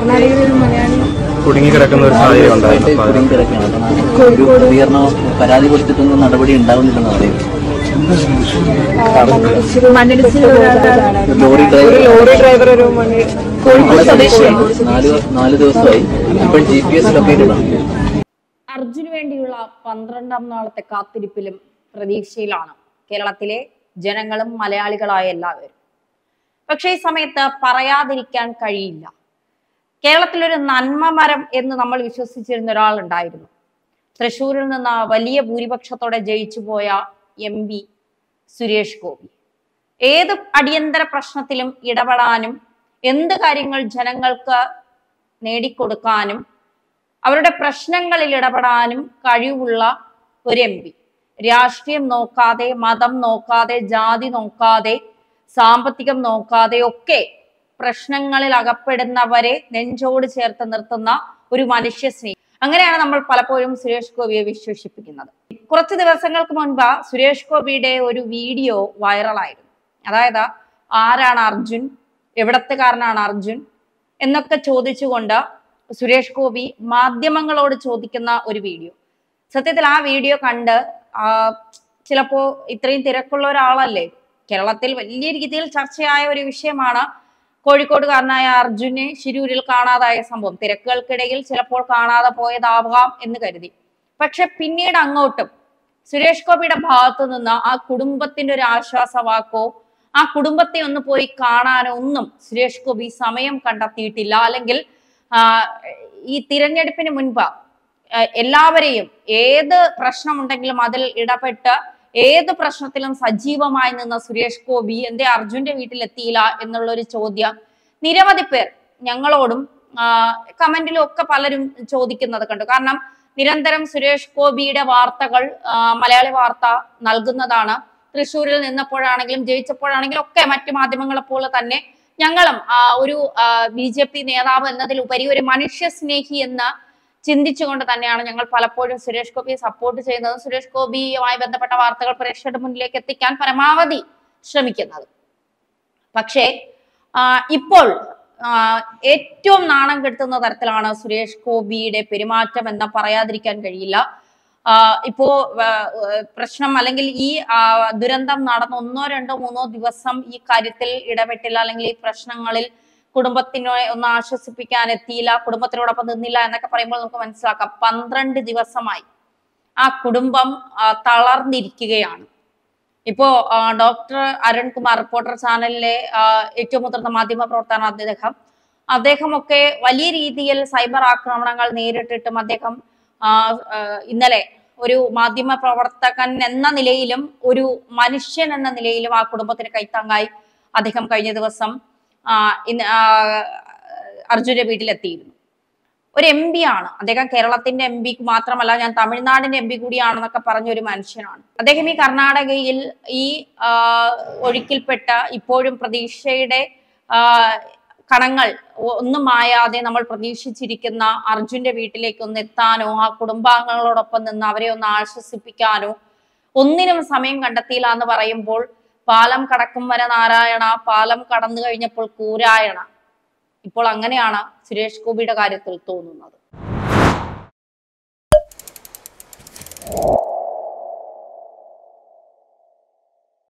കുടുങ്ങിക്കിടക്കുന്ന ഒരു സാഹചര്യം ഉണ്ടായിരുന്നു. പരാതി കൊടുത്തിട്ടൊന്നും നടപടി ഉണ്ടാവുന്നില്ലെന്ന് പറയുന്നത്. ലോറി ഡ്രൈവർ ഒരു കോഴിക്കോട് സ്വദേശിയാണ്. 4 ദിവസമായി ഇപ്പോൾ GPS ലൊക്കേറ്റഡ് ആണ്. അർജുന് വേണ്ടിയുള്ള 12ാം നാളത്തെ കാത്തിരിപ്പിലും പ്രതീക്ഷയിലാണ് കേരളത്തിലെ ജനങ്ങളും മലയാളികളായ എല്ലാവരും. പക്ഷേ ഈ സമയത്ത് പറയാതിരിക്കാൻ കഴിയില്ല. കേരളത്തിലൊരു നന്മ മരം എന്ന് നമ്മൾ വിശ്വസിച്ചിരുന്ന ഒരാളുണ്ടായിരുന്നു. തൃശ്ശൂരിൽ നിന്ന് വലിയ ഭൂരിപക്ഷത്തോടെ ജയിച്ചുപോയ MP സുരേഷ് ഗോപി. ഏത് അടിയന്തര പ്രശ്നത്തിലും ഇടപെടാനും എന്ത് കാര്യങ്ങൾ ജനങ്ങൾക്ക് നേടിക്കൊടുക്കാനും അവരുടെ പ്രശ്നങ്ങളിൽ ഇടപെടാനും കഴിവുള്ള ഒരു MP. രാഷ്ട്രീയം നോക്കാതെ, മതം നോക്കാതെ, ജാതി നോക്കാതെ, സാമ്പത്തികം നോക്കാതെ ഒക്കെ പ്രശ്നങ്ങളിൽ അകപ്പെടുന്നവരെ നെഞ്ചോട് ചേർത്ത് നിർത്തുന്ന ഒരു മനുഷ്യ സ്നേഹി. അങ്ങനെയാണ് നമ്മൾ പലപ്പോഴും സുരേഷ് ഗോപിയെ വിശേഷിപ്പിക്കുന്നത്. കുറച്ച് ദിവസങ്ങൾക്ക് മുൻപ് സുരേഷ് ഗോപിയുടെ ഒരു വീഡിയോ വൈറലായിരുന്നു. അതായത് ആരാണ് അർജുൻ, എവിടത്തുകാരനാണ് അർജുൻ എന്നൊക്കെ ചോദിച്ചുകൊണ്ട് സുരേഷ് ഗോപി മാധ്യമങ്ങളോട് ചോദിക്കുന്ന ഒരു വീഡിയോ. സത്യത്തിൽ ആ വീഡിയോ കണ്ട് ചിലപ്പോ ഇത്രയും തിരക്കുള്ള ഒരാളല്ലേ, കേരളത്തിൽ വലിയ രീതിയിൽ ചർച്ചയായ ഒരു വിഷയമാണ് കോഴിക്കോടുകാരനായ അർജുനെ ശിരൂരിൽ കാണാതായ സംഭവം. തിരക്കുകൾക്കിടയിൽ ചിലപ്പോൾ കാണാതെ പോയതാവാം എന്ന് കരുതി. പക്ഷെ പിന്നീട് അങ്ങോട്ടും സുരേഷ് ഗോപിയുടെ ഭാഗത്തു നിന്ന് ആ കുടുംബത്തിന്റെ ഒരു ആശ്വാസവാക്കോ ആ കുടുംബത്തെ ഒന്ന് പോയി കാണാനോ ഒന്നും സുരേഷ് ഗോപി സമയം കണ്ടെത്തിയിട്ടില്ല. അല്ലെങ്കിൽ ഈ തിരഞ്ഞെടുപ്പിന് മുൻപ് എല്ലാവരെയും ഏത് പ്രശ്നമുണ്ടെങ്കിലും അതിൽ ഇടപെട്ട് ഏത് പ്രശ്നത്തിലും സജീവമായി നിന്ന സുരേഷ് ഗോപി എന്തേ അർജുന്റെ വീട്ടിലെത്തിയില്ല എന്നുള്ള ഒരു ചോദ്യം നിരവധി പേർ ഞങ്ങളോടും കമന്റിലും ഒക്കെ പലരും ചോദിക്കുന്നത് കണ്ടു. കാരണം നിരന്തരം സുരേഷ് ഗോപിയുടെ വാർത്തകൾ മലയാളി വാർത്ത നൽകുന്നതാണ്. തൃശ്ശൂരിൽ നിന്നപ്പോഴാണെങ്കിലും ജയിച്ചപ്പോഴാണെങ്കിലും ഒക്കെ മറ്റു മാധ്യമങ്ങളെ പോലെ തന്നെ ഞങ്ങളും ഒരു BJP നേതാവ് എന്നതിലുപരി ഒരു മനുഷ്യ സ്നേഹി എന്ന് ചിന്തിച്ചുകൊണ്ട് തന്നെയാണ് ഞങ്ങൾ പലപ്പോഴും സുരേഷ് ഗോപിയെ സപ്പോർട്ട് ചെയ്യുന്നത്, സുരേഷ് ഗോപിയുമായി ബന്ധപ്പെട്ട വാർത്തകൾ പ്രേക്ഷകരുടെ മുന്നിലേക്ക് എത്തിക്കാൻ പരമാവധി ശ്രമിക്കുന്നത്. പക്ഷേ ഇപ്പോൾ ഏറ്റവും നാണം കെടുത്തുന്ന തരത്തിലാണ് സുരേഷ് ഗോപിയുടെ പെരുമാറ്റം എന്ന് പറയാതിരിക്കാൻ കഴിയില്ല. ഇപ്പോ പ്രശ്നം അല്ലെങ്കിൽ ഈ ദുരന്തം നടന്ന 1, 2, 3 ദിവസം ഈ കാര്യത്തിൽ ഇടപെട്ടില്ല, അല്ലെങ്കിൽ ഈ പ്രശ്നങ്ങളിൽ കുടുംബത്തിനെ ഒന്ന് ആശ്വസിപ്പിക്കാൻ എത്തിയില്ല, കുടുംബത്തിനോടൊപ്പം നിന്നില്ല എന്നൊക്കെ പറയുമ്പോൾ നമുക്ക് മനസ്സിലാക്കാം 12 ദിവസമായി ആ കുടുംബം തളർന്നിരിക്കുകയാണ്. ഇപ്പോ ഡോക്ടർ അരുൺകുമാർ റിപ്പോർട്ടർ ചാനലിലെ ഏറ്റവും മുതിർന്ന മാധ്യമ പ്രവർത്തകനാണ് അദ്ദേഹമൊക്കെ വലിയ രീതിയിൽ സൈബർ ആക്രമണങ്ങൾ നേരിട്ടിട്ടും അദ്ദേഹം ഇന്നലെ ഒരു മാധ്യമ പ്രവർത്തകൻ എന്ന നിലയിലും ഒരു മനുഷ്യൻ എന്ന നിലയിലും ആ കുടുംബത്തിന് കൈത്താങ്ങായി അദ്ദേഹം കഴിഞ്ഞ ദിവസം അർജുന്റെ വീട്ടിലെത്തിയിരുന്നു. ഒരു MP ആണ് അദ്ദേഹം. കേരളത്തിന്റെ MP മാത്രമല്ല, ഞാൻ തമിഴ്നാടിന്റെ MP കൂടിയാണെന്നൊക്കെ പറഞ്ഞ ഒരു മനുഷ്യനാണ് അദ്ദേഹം. ഈ കർണാടകയിൽ ഈ ഒഴുക്കിൽപ്പെട്ട ഇപ്പോഴും പ്രതീക്ഷയുടെ കണങ്ങൾ ഒന്നും മായാതെ നമ്മൾ പ്രതീക്ഷിച്ചിരിക്കുന്ന അർജുന്റെ വീട്ടിലേക്ക് ഒന്ന് എത്താനോ ആ കുടുംബാംഗങ്ങളോടൊപ്പം നിന്ന് അവരെ ഒന്ന് ആശ്വസിപ്പിക്കാനോ ഒന്നിനും സമയം കണ്ടെത്തിയില്ല എന്ന് പറയുമ്പോൾ പാലം കടക്കും വരെ നാരായണ, പാലം കടന്നു കഴിഞ്ഞപ്പോൾ കൂരായണ. ഇപ്പോൾ അങ്ങനെയാണ് സുരേഷ് ഗോപിയുടെ കാര്യത്തിൽ തോന്നുന്നത്.